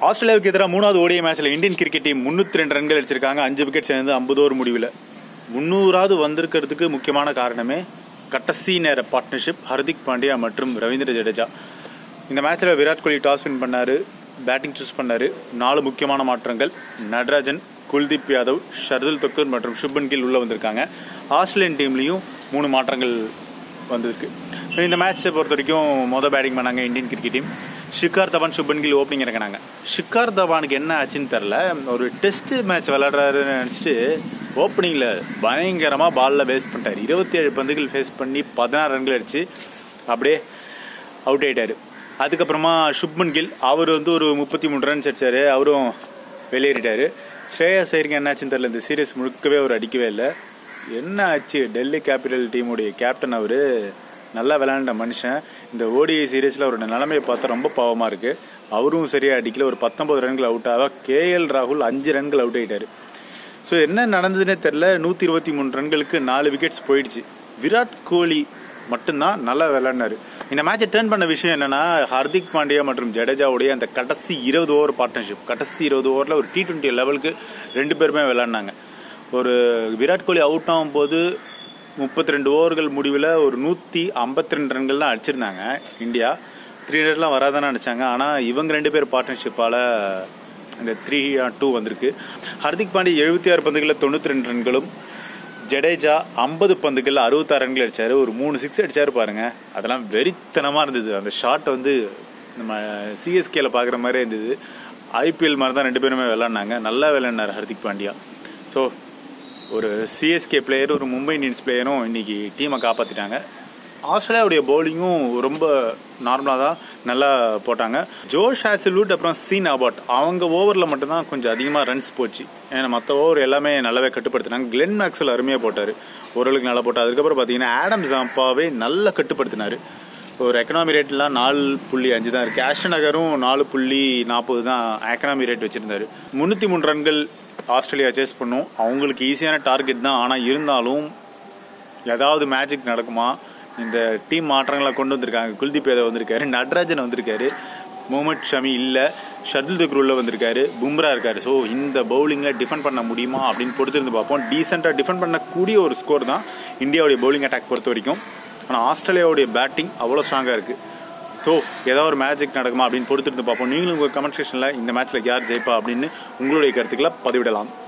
ஆஸ்திரேலியாவுக்கு எதிராக 3வது ஓடிஐ மேட்ச்ல இந்தியன் கிரிக்கெட் டீம் 302 ரன்கள் அடிச்சிருக்காங்க. 5 விக்கெட் சேர்ந்து 50 ஓவர் முடிவில் 300வது வந்திருக்கிறதுக்கு முக்கியமான காரணமே கடைசி நேர பார்ட்னர்ஷிப் ஹர்திக் பாண்டியா மற்றும் ரவீந்திர ஜடேஜா. இந்த மேட்ச்ல விராட் கோலி டாஸ் வின் பண்ணாரு, பேட்டிங் சூஸ் பண்ணாரு. 4 முக்கியமான மாற்றங்கள். நடராஜன், குல்தீப் யாதவ், ஷர்துல் தக்கூர் மற்றும் சுப்மன் கில் உள்ள வந்திருக்காங்க. ஆஸ்திரேலியன் டீம்லயும் 3 மாற்றங்கள் வந்திருக்கு. இந்த மேட்சை பொறுத்த வரைக்கும் பேட்டிங் பண்ணாங்க Indian cricket team. Shikhar Dhawan, Shubman Gill opening இறங்கினாங்க. ஷிகார் தவானுக்கு என்ன ஆச்சுன்னு தெரில, ஒரு டெஸ்ட் மேட்ச் விளையாடுறாருன்னு நினச்சிட்டு ஓப்பனிங்கில் பயங்கரமாக பாலில் வேஸ்ட் பண்ணிட்டார். 27 பந்துகள் ஃபேஸ் பண்ணி 16 ரன்கள் அடிச்சு அப்படியே அவுட் ஆகிட்டார். அதுக்கப்புறமா சுப்மன் கில் அவர் ஒரு 33 ரன்ஸ் அடிச்சார், அவரும் வெளியேறிட்டார். ஸ்ரேயாஸ் ஐயருக்கு என்ன ஆச்சுன்னு தெரில, இந்த சீரீஸ் முழுக்கவே அவர் அடிக்கவே இல்லை. என்ன ஆச்சு, டெல்லி கேபிட்டல் டீமுடைய கேப்டன் அவர் நல்லா விளையாண்ட மனுஷன். இந்த ஓடிஐ சீரீஸில் அவரோட நிலைமையை பார்த்தா ரொம்ப பாவமாக இருக்குது. அவரும் சரியாக அடிக்கல, ஒரு 19 ரன்கள் அவுட் ஆக கேஎல் ராகுல் 5 ரன்கள் அவுட் ஆகிட்டார். ஸோ என்ன நடந்ததுன்னே தெரில. 123 ரன்களுக்கு 4 விக்கெட்ஸ் போயிடுச்சு. விராட் கோலி மட்டும்தான் நல்லா விளையாடினாரு. இந்த மேட்சை டேர்ன் பண்ண விஷயம் என்னன்னா, ஹர்திக் பாண்டியா மற்றும் ஜடேஜாவுடைய அந்த கடைசி 20 ஓவர் பார்ட்னர்ஷிப். கடைசி 20 ஓவரில் ஒரு T20 லெவலுக்கு 2 பேருமே விளையாடினாங்க. ஒரு விராட் கோலி அவுட் ஆகும் போது 32 ஓவர்கள் முடிவில் ஒரு 152 ரன்கள் தான் அடிச்சிருந்தாங்க இந்தியா. 300 வராதானே நினச்சாங்க. ஆனால் இவங்க 2 பேர் பார்ட்னர்ஷிப்பால் இந்த 3-2 வந்திருக்கு. ஹர்திக் பாண்டியா 76 பந்துகளில் 92 ரன்களும், ஜடேஜா 50 பந்துகளில் 66 ரன்கள் அடித்தார். ஒரு 3 6 அடித்தார் பாருங்க. அதெல்லாம் வெறித்தனமாக இருந்தது. அந்த ஷாட் நம்ம சிஎஸ்கேல பார்க்குற மாதிரி இருந்தது. ஐபிஎல் மாதிரி தான் 2 பேருமே விளையாடினாங்க. நல்லா விளையாடினார் ஹர்திக் பாண்டியா. ஸோ ஒரு சிஎஸ்கே பிளேயர், ஒரு மும்பை இந்தியன்ஸ் பிளேயரும் இன்னைக்கு டீமை காப்பாற்றிட்டாங்க. ஆஸ்திரேலியாவுடைய பவுலிங்கும் ரொம்ப நார்மலாக தான் நல்லா போட்டாங்க. ஜோஷ் ஹேசல்வுட் அப்புறம் சீன் அபாட் அவங்க ஓவரில் மட்டும்தான் கொஞ்சம் அதிகமாக ரன்ஸ் போச்சு. ஏன்னா மற்ற ஓவர் எல்லாமே நல்லாவே கட்டுப்படுத்தினாங்க. கிளென் மேக்ஸ்வெல் அருமையாக போட்டார், ஓரளவுக்கு நல்லா போட்டார். அதுக்கப்புறம் பார்த்தீங்கன்னா ஆடம் ஜாம்பாவே நல்லா கட்டுப்படுத்தினார். ஒரு எக்கனாமி ரேட்லாம் 4.5 தான் இருக்குது. ஆஷ்டன் நகரும் 4.40 தான் எக்கனாமி ரேட் வச்சுருந்தாரு. 303 ரன்கள் ஆஸ்திரேலியா சேஸ் பண்ணும். அவங்களுக்கு ஈஸியான டார்கெட் தான். ஆனால் இருந்தாலும் ஏதாவது மேஜிக் நடக்குமா? இந்த டீம் மாற்றங்களை கொண்டு வந்திருக்காங்க. குல்தீப் யாதவ் வந்திருக்காரு, நடராஜன் வந்திருக்காரு, முகமது ஷமி இல்லை, ஷர்துல் தக்கூர் உள்ள வந்திருக்காரு, பும்ரா இருக்காரு. ஸோ இந்த பவுலிங்கில் டிஃபெண்ட் பண்ண முடியுமா அப்படின்னு பொறுத்திருந்து பார்ப்போம். டீசெண்டாக டிஃபெண்ட் பண்ணக்கூடிய ஒரு ஸ்கோர் தான் இந்தியாவுடைய பவுலிங் அட்டாக் பொறுத்த வரைக்கும். ஆனால் ஆஸ்திரேலியாவுடைய பேட்டிங் அவ்வளோ ஸ்ட்ராங்காக இருக்குது. ஸோ ஏதாவது ஒரு மேஜிக் நடக்குமா அப்படின்னு பொறுத்திருந்து பார்ப்போம். நீங்களும் உங்கள் கமெண்ட் செக்ஷனில் இந்த மேட்ச்சில் யார் ஜெயிப்பா அப்படின்னு உங்களுடைய கருத்துக்களை பதிவிடலாம்.